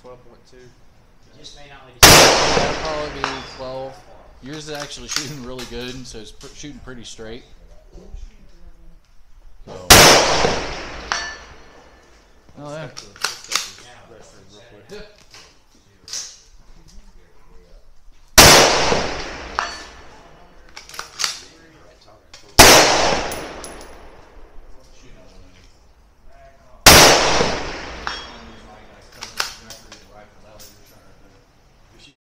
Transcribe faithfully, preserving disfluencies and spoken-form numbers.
twelve point two. It just may not be. That'll probably be twelve. Yours is actually shooting really good, so it's pr shooting pretty straight.